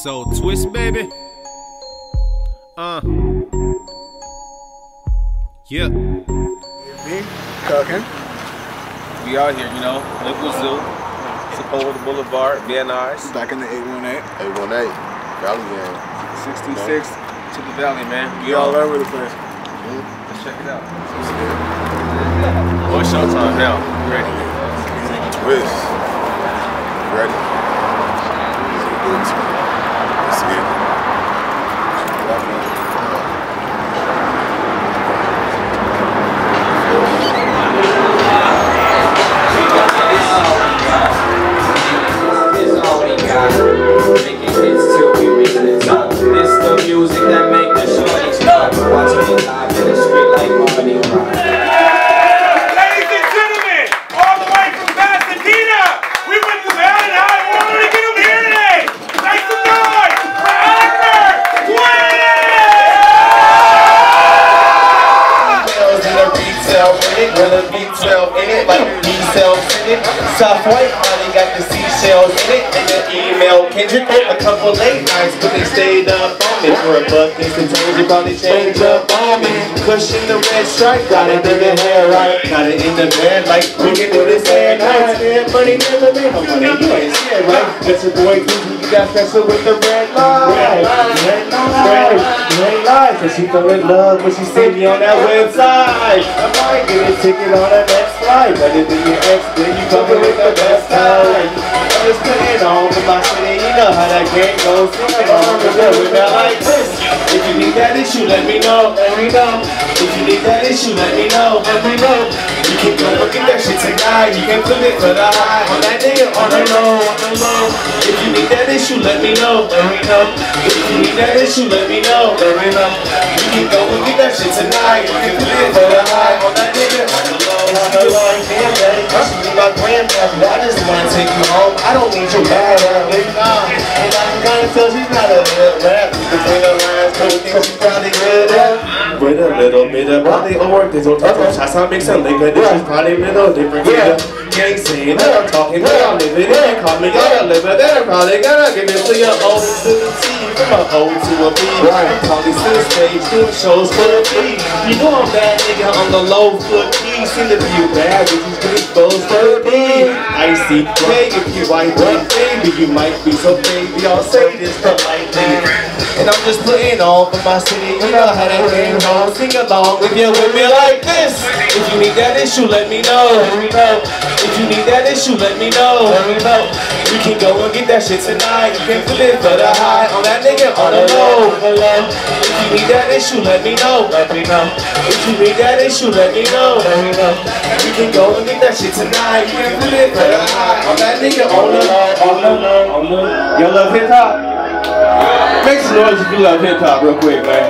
So twist, baby. Yeah. Me, cooking. We out here, you know, Liquid Zoo, Sepulveda Boulevard, Van Nuys. Back in the 818. 818, Valley Gang. 626 to the Valley, man. We all over the place. Let's check it out. Oh, it's showtime now. You ready? Twist. Ready? Let's get it. Soft white money got the seashells in it, and the email Kendrick a couple late nights, but they stayed up on me for a buck. Instantaneously probably change up on me. Cushion the red stripe, got it in the hair right, got it in the bed like we can do this hair night. Money never made no money, you ain't scared, right? That's your boy Gucci, you got special with the red light. Red light, red light. So she fell in love when she see me on that website. I might get a ticket on the next flight, better than your ex, then you coming with the best time. I'm just putting on for my city, you know how that game goes. Sing along with that like this. If you need that issue, let me know, let me know. If you need that issue, let me know, let me know. You can go look at that shit tonight, you can flip it for the high. On that nigga, on the low, on the low. If you need that issue, let me know, let me know. If you need that issue, let me know, let me know. You can go look at that shit tonight, you can flip it for the high. On that nigga, on the low. Damn, daddy, you should be my grandmother. I just wanna take you home. I don't need your bad habit. And I can kinda tell she's not a good rap. Between the lines, don't think she's probably good at. With a little bit of body or there's no touch on shots. I mix a liquor. This is probably a little different. Yeah, can't say that I'm talking, but I'm living it. Call me, gotta live it. Then I'm probably gonna give it to your O to the T. From a O to a B. I'm probably to the stage, doing shows for the B. You know I'm that nigga on the low foot. Seen the few bad bitches with exposed for me. Icy gray, if you white one baby, you might be so baby. I'll say this politely. And I'm just putting on for my city. You know how that game goes. Sing along if you're with me like this. If you need that issue, let me know. If you need that issue, let me know. You can go and get that shit tonight. You can feel it for the high. On that nigga, on the low. If you need that issue, let me know. If you need that issue, let me know. You can go and get that shit tonight. You can feel it for the high. On that nigga, on the low. Y'all love hip hop? Make some noise if you love hip hop real quick, man.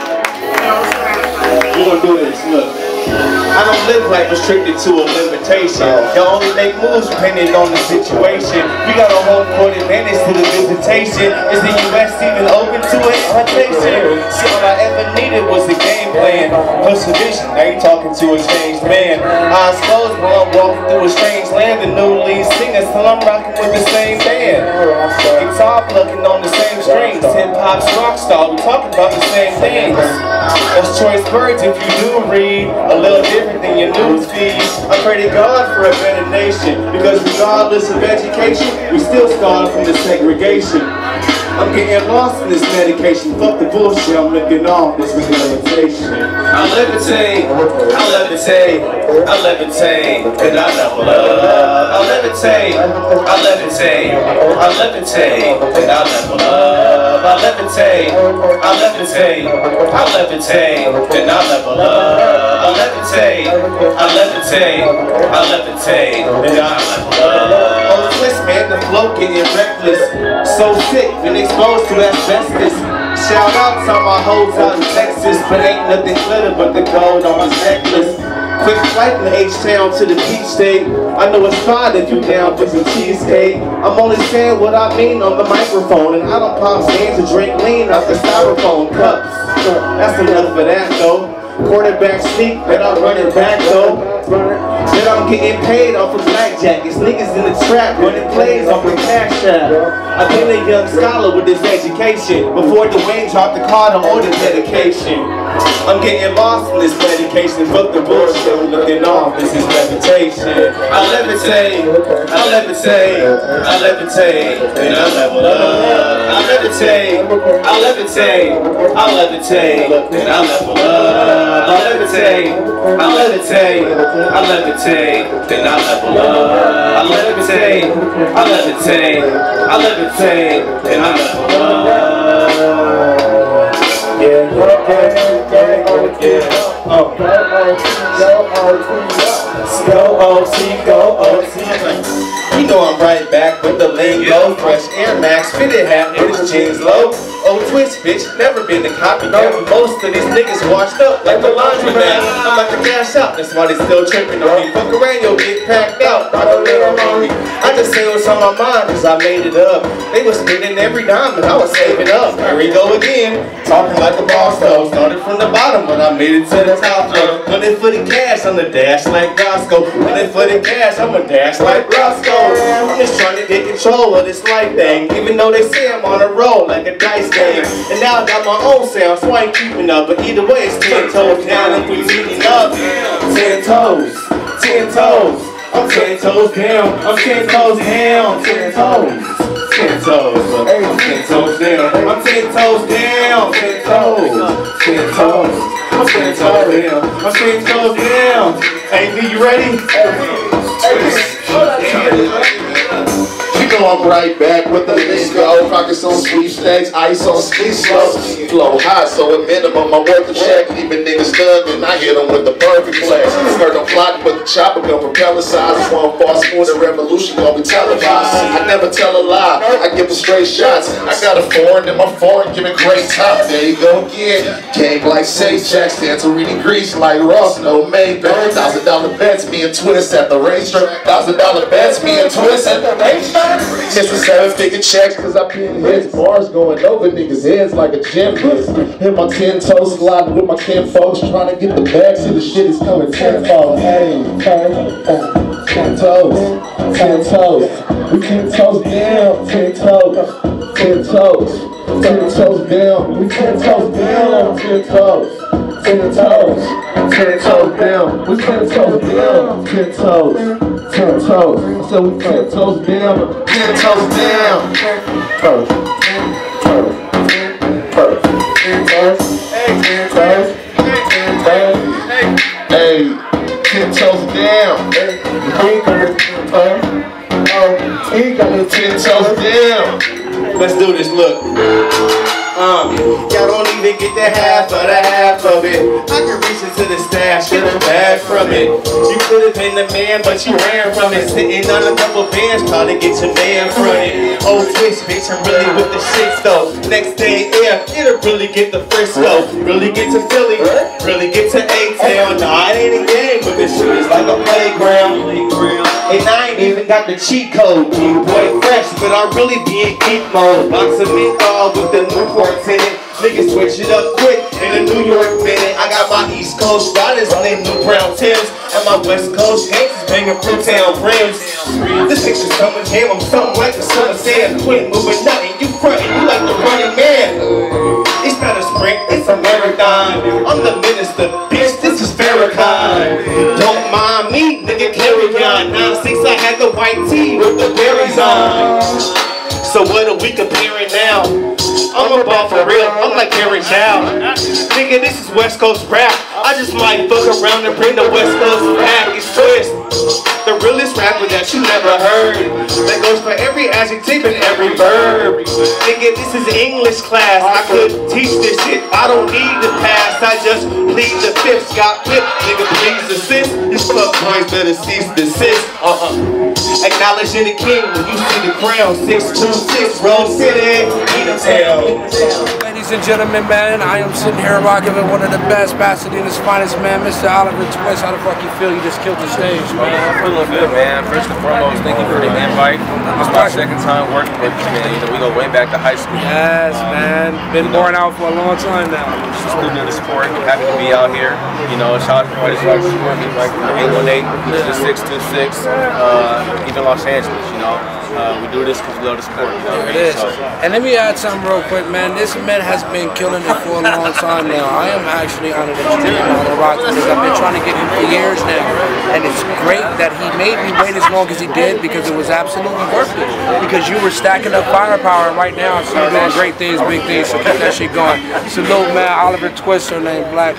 We're gonna do this, look. I don't live like restricted to a limitation. You only make moves depending on the situation. We got a home court advantage to the visitation. Is the US even open to it? Invitation. See, all I ever needed was a game plan. Plus a vision. Now you talking to a changed man. I suppose while I'm walking through a strange land, the new lead singer still I'm rocking with the same band. Guitar plucking on the same strings. Hip hop's rock star. We talking about the same things. That's choice words if you do read a little different than your news feed. I pray to God for a better nation, because regardless of education, we still scarred from the segregation. I'm getting lost in this medication. Fuck the bullshit, I'm looking off this rehabilitation. I levitate, I levitate, I levitate, and I level up. I levitate, I levitate, I levitate, and I level up. I levitate, I levitate, I levitate, and I level up. I levitate, I levitate, I levitate, and I level up. Oh, twist, man, the flow getting reckless. So sick, been exposed to asbestos. Shout out to my hoes out in Texas, but ain't nothing glitter but the gold on my necklace. Quick flight from H-Town to the Peach State. I know it's fine if you down for some cheesecake. I'm only saying what I mean on the microphone, and I don't pop stands to drink lean out the styrofoam cups. That's enough for that though. Quarterback sneak, but I'm running back though. Then I'm getting paid off of blackjack. It's niggas in the trap running plays off the cash app. I've been a young scholar with this education. Before Dwayne dropped the card on order dedication. I'm getting lost in this medication. Fuck the bullshit, I'm looking off, this is levitation. I levitate, I levitate, I levitate, then I level up. I levitate, I levitate, I levitate, then I level up. I levitate, I levitate, I levitate, then I level up. I levitate, I levitate, I levitate, then I level up. Yeah. Go OT. You know I'm right back with the lingo. Fresh Air Max, fitted hat with his jeans low. Oh, twist, bitch, never been a copycat. Most of these niggas washed up like the laundromat. I'm about to cash out, that's why they still tripping on me. Fuck around, you'll get packed out. I don't let them on me. I just say what's on my mind, cause I made it up. They was spending every dime, but I was saving up. Here we go again, talking like a boss though. Started from the bottom, but I made it to the top though. Running for the cash, I'm the dash like Roscoe. Running for the cash, I'm a dash like Roscoe. I'm just trying to get control of this life thing. Even though they say I'm on a roll like a dice game. And now I got my own sound, so I ain't keeping up. But either way, it's 10 toes down and we meeting up. 10 toes, 10 toes. I'm 10 toes down, I'm 10 toes down, 10 toes. 10 toes, I'm 10 toes down, I'm 10 toes down, 10 toes, 10 toes, I'm 10 toes down, I'm 10 toes down. Hey, B, you ready? You know I'm right back with the lingo. Pockets on sweepstakes, ice on ski slopes. Flow high, so at minimum I'm worth a check. Leaving niggas stunned and I hit them with the perfect flex. Heard them plotting, but the chopper gun propeller size. One false move, the revolution gon' be televised. I never tell a lie, I give them straight shots. I got a foreign and my foreign giving great top. There you go again. Game like Sage Jack, Santorini Grease like Ross, no Maybach. $1,000 bets, me and Twist at the racetrack. $1,000 bets, me and Twist at the racetrack. Missing 7-figure checks cause I been hits. Bars going over niggas' heads like a gym list. Hit my 10 toes sliding with my kin folks. Trying to get the bag, see the shit is coming tenfold. Hey, 10 toes, 10 toes. We 10 toes down, 10 toes, 10 toes. 10 toes down, we 10 toes down, 10 toes. 10 toes, 10 toes down, we 10 toes down, 10 toes, 10 toes. I said we 10 toes down, 10 toes down. Perfect, perfect, perfect. Hey, 10 toes down. He got the 10 toes down. Let's do this, look. Y'all don't even get the half of it. I can reach into the stash, get a bag from it. You could have been the man, but you ran from it. Sitting on a couple bands, trying to get your man from it. Oh, twist, bitch, I'm really with the shit though. Next day, yeah, it'll really get the Frisco. Really get to Philly, really get to A-Town. Nah, it ain't a game, but this shit is like a playground. And I ain't even got the cheat code. Boy, fresh, but I'm really being geek mode. Box of menthol with the Newports in it. Niggas switch it up quick in a New York minute. I got my East Coast riders on their new brown Timbs, and my West Coast gangsters banging Fruitown rims. This picture's coming jam, I'm something like the summer sand. Quit moving nothing, you frontin', you like the running man. It's not a sprint, it's a marathon. I'm the minister, bitch, this is Farrakhan. Don't mind me, nigga, carry on. 9-6, I had the white tee with the berries on. So what are we comparing now? I'm a ball for real, I'm like Harry Chow. Nigga, this is West Coast rap. I just might fuck around and bring the West Coast back. It's Twist, the realest rapper that you never heard. That goes for every adjective and every verb. Nigga, this is English class. I could teach this shit, I don't need to pass. I just plead the fifth, got whipped. Nigga, please assist. These fuck boys better cease desist. Acknowledging the king when you see the crown. 626 Rose City, Edentown. Ladies and gentlemen, man, I am sitting here rocking with one of the best Pasadena's finest, man, Mr. Oliver Twist. How the fuck you feel? You just killed the stage, man. I feel good, man. First and foremost, thank you for the invite. This is my second time working with you, man. You know, we go way back to high school. Yes, man. Been born out for a long time now. Just a student of the sport. Happy to be out here. You know, shout out to everybody who's supporting me, like 818, the 626, even Los Angeles, you know. We do this because we love the sport. You know There what it I mean? is. So, And let me add something real quick, man. This man has been killing it for a long time now. I am actually on an extreme amount of rock because I've been trying to get him for years now. And it's great that he made me wait as long as he did because it was absolutely worth it. Because you were stacking up firepower, and right now I see you doing great things, big things, so keep that shit going. Salute, man. Oliver Twist, her name, Black.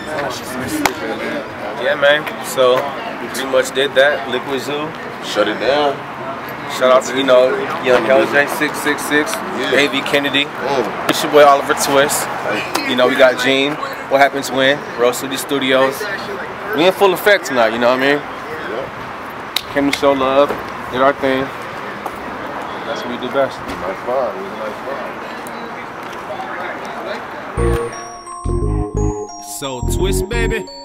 yeah, man. So we pretty much did that. Liquid Zoo. Shut it down. Shout out to, you know, Young LJ 666, A.V. Kennedy. It's your boy Oliver Twist. You know, we got Gene. What Happens When? Rose City Studios. We in full effect tonight, you know what I mean? Came to show love, did our thing. That's what we do best. Nice vibe. It was a nice vibe. So Twist, baby.